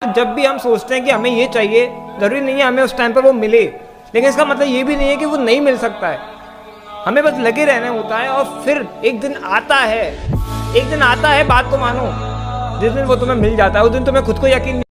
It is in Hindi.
जब भी हम सोचते हैं कि हमें ये चाहिए, जरूरी नहीं है हमें उस टाइम पर वो मिले, लेकिन इसका मतलब ये भी नहीं है कि वो नहीं मिल सकता है। हमें बस लगे रहना होता है और फिर एक दिन आता है, बात को मानो, जिस दिन वो तुम्हें मिल जाता है उस दिन तुम्हें खुद को यकीन